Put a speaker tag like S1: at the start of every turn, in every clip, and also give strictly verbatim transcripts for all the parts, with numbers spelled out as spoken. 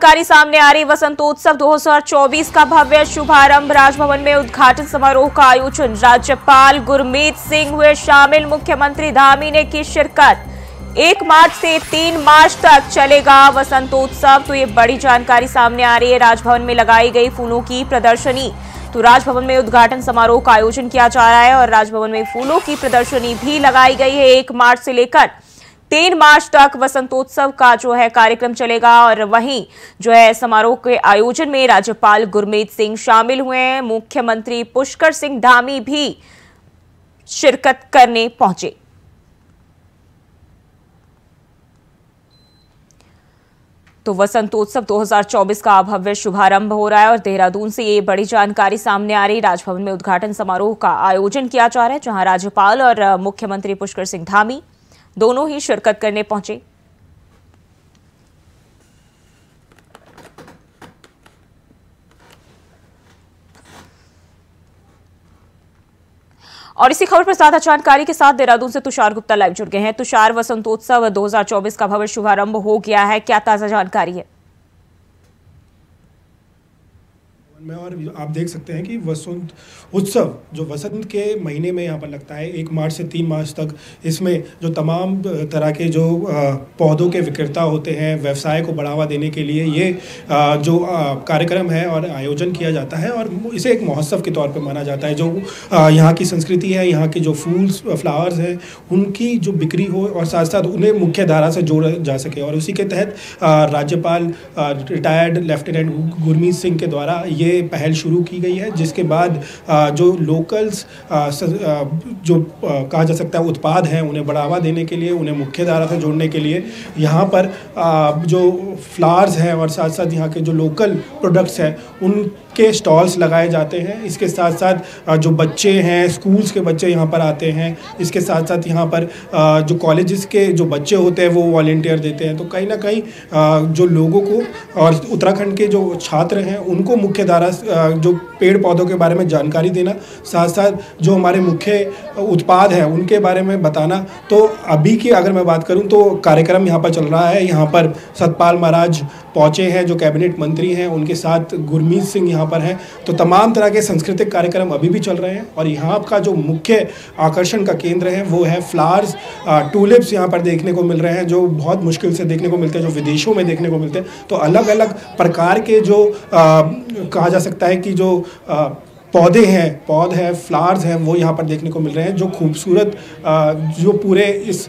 S1: जानकारी सामने आ रही। वसंतोत्सव दो हज़ार चौबीस का भव्य शुभारंभ, राजभवन में उद्घाटन समारोह का आयोजन, राज्यपाल गुरमीत सिंह हुए शामिल, मुख्यमंत्री धामी ने की शिरकत। एक मार्च से तीन मार्च तक चलेगा वसंतोत्सव। तो ये बड़ी जानकारी सामने आ रही है। राजभवन में लगाई गई फूलों की प्रदर्शनी, तो राजभवन में उद्घाटन समारोह का आयोजन किया जा रहा है और राजभवन में फूलों की प्रदर्शनी भी लगाई गई है। एक मार्च से लेकर तीन मार्च तक वसंतोत्सव का जो है कार्यक्रम चलेगा और वहीं जो है समारोह के आयोजन में राज्यपाल गुरमीत सिंह शामिल हुए हैं, मुख्यमंत्री पुष्कर सिंह धामी भी शिरकत करने पहुंचे। तो वसंतोत्सव दो हज़ार चौबीस का भव्य शुभारंभ हो रहा है और देहरादून से ये बड़ी जानकारी सामने आ रही। राजभवन में उद्घाटन समारोह का आयोजन किया जा रहा है, जहां राज्यपाल और मुख्यमंत्री पुष्कर सिंह धामी दोनों ही शिरकत करने पहुंचे। और इसी खबर पर ज्यादा जानकारी के साथ देहरादून से तुषार गुप्ता लाइव जुड़ गए हैं। तुषार, वसंतोत्सव दो हज़ार चौबीस का भव्य शुभारंभ हो गया है, क्या ताजा जानकारी है?
S2: में और आप देख सकते हैं कि वसंत उत्सव जो वसंत के महीने में यहाँ पर लगता है, एक मार्च से तीन मार्च तक, इसमें जो तमाम तरह के जो पौधों के विक्रेता होते हैं, व्यवसाय को बढ़ावा देने के लिए ये जो कार्यक्रम है और आयोजन किया जाता है और इसे एक महोत्सव के तौर पे माना जाता है। जो यहाँ की संस्कृति है, यहाँ के जो फूल्स फ्लावर्स हैं, उनकी जो बिक्री हो और साथ साथ उन्हें मुख्य धारा से जोड़ा जा सके। और उसी के तहत राज्यपाल रिटायर्ड लेफ्टिनेंट गुरमीत सिंह के द्वारा ये पहल शुरू की गई है, जिसके बाद जो लोकल्स जो कहा जा सकता है उत्पाद हैं, उन्हें बढ़ावा देने के लिए, उन्हें मुख्य धारा से जोड़ने के लिए यहाँ पर जो फ्लावर्स हैं और साथ साथ यहाँ के जो लोकल प्रोडक्ट्स हैं उनके स्टॉल्स लगाए जाते हैं। इसके साथ साथ जो बच्चे हैं, स्कूल्स के बच्चे यहाँ पर आते हैं। इसके साथ साथ यहाँ पर जो कॉलेजेस के जो बच्चे होते हैं वो वॉलंटियर देते हैं। तो कहीं ना कहीं जो लोगों को और उत्तराखंड के जो छात्र हैं उनको मुख्य धारा जो पेड़ पौधों के बारे में जानकारी देना, साथ साथ जो हमारे मुख्य उत्पाद हैं उनके बारे में बताना। तो अभी की अगर मैं बात करूं तो कार्यक्रम यहाँ पर चल रहा है। यहाँ पर सतपाल महाराज पहुँचे हैं जो कैबिनेट मंत्री हैं, उनके साथ गुरमीत सिंह यहाँ पर हैं। तो तमाम तरह के सांस्कृतिक कार्यक्रम अभी भी चल रहे हैं और यहाँ का जो मुख्य आकर्षण का केंद्र है वो है फ्लावर्स। टूलिप्स यहाँ पर देखने को मिल रहे हैं जो बहुत मुश्किल से देखने को मिलते हैं, जो विदेशों में देखने को मिलते हैं। तो अलग अलग प्रकार के जो आ, कहा जा सकता है कि जो आ, पौधे हैं, पौध हैं, फ्लावर्स हैं, वो यहाँ पर देखने को मिल रहे हैं जो खूबसूरत जो पूरे इस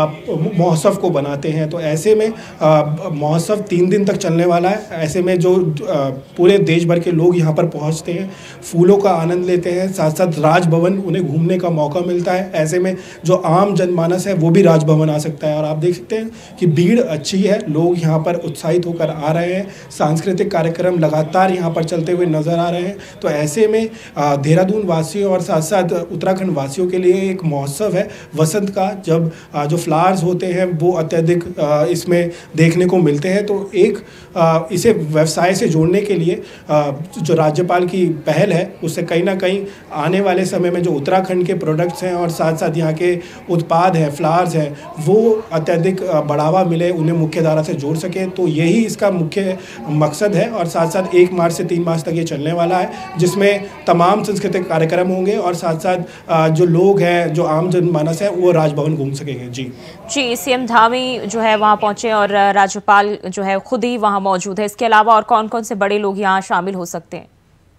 S2: महोत्सव को बनाते हैं। तो ऐसे में महोत्सव तीन दिन तक चलने वाला है। ऐसे में जो पूरे देश भर के लोग यहाँ पर पहुँचते हैं, फूलों का आनंद लेते हैं, साथ साथ राजभवन उन्हें घूमने का मौका मिलता है। ऐसे में जो आम जनमानस है वो भी राजभवन आ सकता है और आप देख सकते हैं कि भीड़ अच्छी है, लोग यहाँ पर उत्साहित होकर आ रहे हैं। सांस्कृतिक कार्यक्रम लगातार यहाँ पर चलते हुए नजर आ रहे हैं। तो ऐसे में देहरादून वासियों और साथ साथ उत्तराखंड वासियों के लिए एक महोत्सव है वसंत का, जब जो फ्लावर्स होते हैं वो अत्यधिक इसमें देखने को मिलते हैं। तो एक इसे व्यवसाय से जोड़ने के लिए जो राज्यपाल की पहल है उससे कहीं ना कहीं आने वाले समय में जो उत्तराखंड के प्रोडक्ट्स हैं और साथ साथ यहाँ के उत्पाद हैं, फ्लावर्स हैं, वो अत्यधिक बढ़ावा मिले, उन्हें मुख्य धारा से जोड़ सके। तो यही इसका मुख्य मकसद है और साथ साथ एक मार्च से तीन मार्च तक ये चलने वाला है, जिसमें तमाम सांस्कृतिक कार्यक्रम होंगे और साथ साथ जो लोग हैं, जो आम जनमानस है, वो राजभवन घूम सकेंगे। जी
S1: जी सीएम धामी जो है वहां पहुंचे और राज्यपाल जो है खुद ही वहां मौजूद है। इसके अलावा और कौन कौन से बड़े लोग यहां शामिल हो सकते हैं?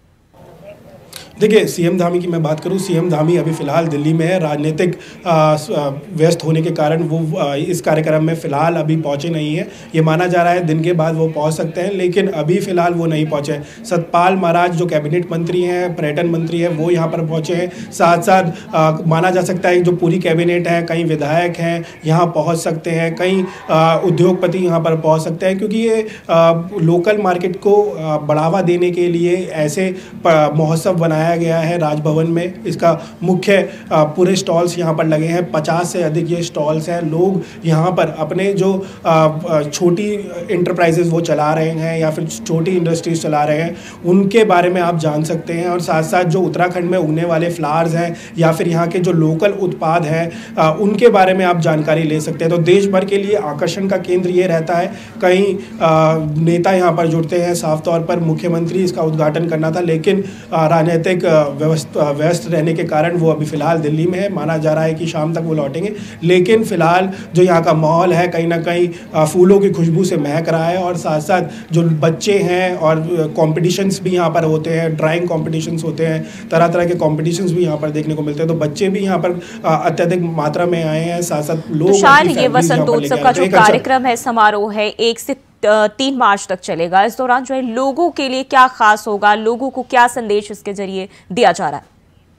S2: देखिए, सीएम धामी की मैं बात करूं, सीएम धामी अभी फ़िलहाल दिल्ली में है। राजनीतिक व्यस्त होने के कारण वो आ, इस कार्यक्रम में फ़िलहाल अभी पहुंचे नहीं है। ये माना जा रहा है दिन के बाद वो पहुंच सकते हैं, लेकिन अभी फ़िलहाल वो नहीं पहुंचे। सतपाल महाराज जो कैबिनेट मंत्री हैं, पर्यटन मंत्री हैं, वो यहाँ पर पहुँचे हैं। साथ साथ माना जा सकता है जो पूरी कैबिनेट है, कई विधायक हैं यहाँ पहुँच सकते हैं, कई उद्योगपति यहाँ पर पहुँच सकते हैं, क्योंकि ये आ, लोकल मार्केट को बढ़ावा देने के लिए ऐसे महोत्सव बनाया लगाया गया है राजभवन में। इसका मुख्य पूरे स्टॉल्स यहाँ पर लगे हैं, पचास से अधिक ये स्टॉल्स हैं। लोग यहाँ पर अपने जो छोटी इंटरप्राइजेज वो चला रहे हैं या फिर छोटी इंडस्ट्रीज चला रहे हैं, उनके बारे में आप जान सकते हैं। और साथ साथ जो उत्तराखंड में उगने वाले फ्लावर्स हैं या फिर यहाँ के जो लोकल उत्पाद हैं उनके बारे में आप जानकारी ले सकते हैं। तो देश भर के लिए आकर्षण का केंद्र ये रहता है। कई नेता यहाँ पर जुड़ते हैं, साफ तौर पर मुख्यमंत्री इसका उद्घाटन करना था, लेकिन राजनीतिक व्यस्त रहने के कारण वो अभी फ़िलहाल दिल्ली में है। माना जा रहा है कि शाम तक वो लौटेंगे, लेकिन फ़िलहाल जो यहाँ का माहौल है कहीं ना कहीं फूलों की खुशबू से महक रहा है। और साथ साथ जो बच्चे हैं और कॉम्पिटिशंस भी यहाँ पर होते हैं, ड्राइंग कॉम्पिटिशन्स होते हैं, तरह तरह के कॉम्पिटिशन्स भी यहाँ पर देखने को मिलते हैं। तो बच्चे भी यहाँ पर अत्यधिक मात्रा में आए हैं। साथ साथ लोग,
S1: ये वसंतोत्सव का जो कार्यक्रम है, समारोह है, एक से तीन मार्च तक चलेगा। इस दौरान जो है लोगों के लिए क्या खास होगा, लोगों को क्या संदेश इसके जरिए दिया जा रहा है?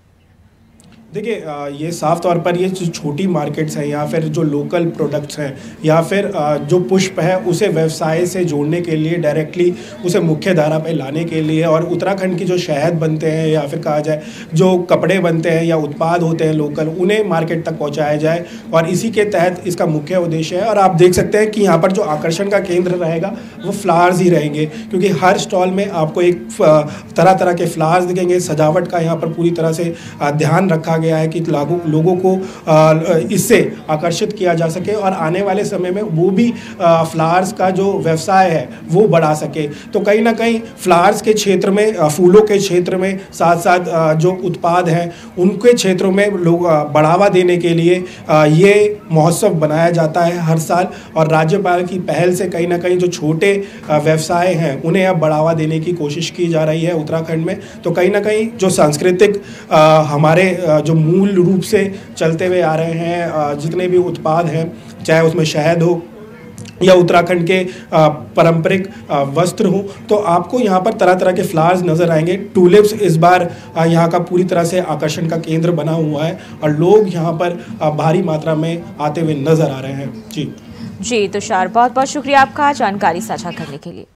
S2: देखिए, ये साफ तौर पर ये जो छोटी मार्केट्स हैं या फिर जो लोकल प्रोडक्ट्स हैं या फिर जो पुष्प है उसे व्यवसाय से जोड़ने के लिए, डायरेक्टली उसे मुख्य धारा पे लाने के लिए, और उत्तराखंड की जो शहद बनते हैं या फिर कहा जाए जो कपड़े बनते हैं या उत्पाद होते हैं लोकल, उन्हें मार्केट तक पहुँचाया जाए। और इसी के तहत इसका मुख्य उद्देश्य है। और आप देख सकते हैं कि यहाँ पर जो आकर्षण का केंद्र रहेगा वो फ्लावर्स ही रहेंगे, क्योंकि हर स्टॉल में आपको एक तरह तरह के फ्लावर्स दिखेंगे। सजावट का यहाँ पर पूरी तरह से ध्यान रखा गया है कि लागू लोगों को इससे आकर्षित किया जा सके और आने वाले समय में वो भी फ्लावर्स का जो व्यवसाय है वो बढ़ा सके। तो कहीं ना कहीं फ्लावर्स के क्षेत्र में, फूलों के क्षेत्र में, साथ साथ जो उत्पाद हैं उनके क्षेत्रों में लोग बढ़ावा देने के लिए ये महोत्सव बनाया जाता है हर साल। और राज्यपाल की पहल से कहीं ना कहीं जो छोटे व्यवसाय हैं उन्हें अब बढ़ावा देने की कोशिश की जा रही है उत्तराखंड में। तो कहीं ना कहीं जो सांस्कृतिक हमारे जो मूल रूप से चलते हुए आ रहे हैं जितने भी उत्पाद हैं, चाहे उसमें शहद हो या उत्तराखंड के पारंपरिक वस्त्र हो, तो आपको यहाँ पर तरह तरह के फ्लावर्स नज़र आएंगे। टूलिप्स इस बार यहाँ का पूरी तरह से आकर्षण का केंद्र बना हुआ है और लोग यहाँ पर भारी मात्रा में आते हुए नज़र आ रहे हैं। जी
S1: जी तुषार, बहुत बहुत शुक्रिया आपका जानकारी साझा करने के लिए।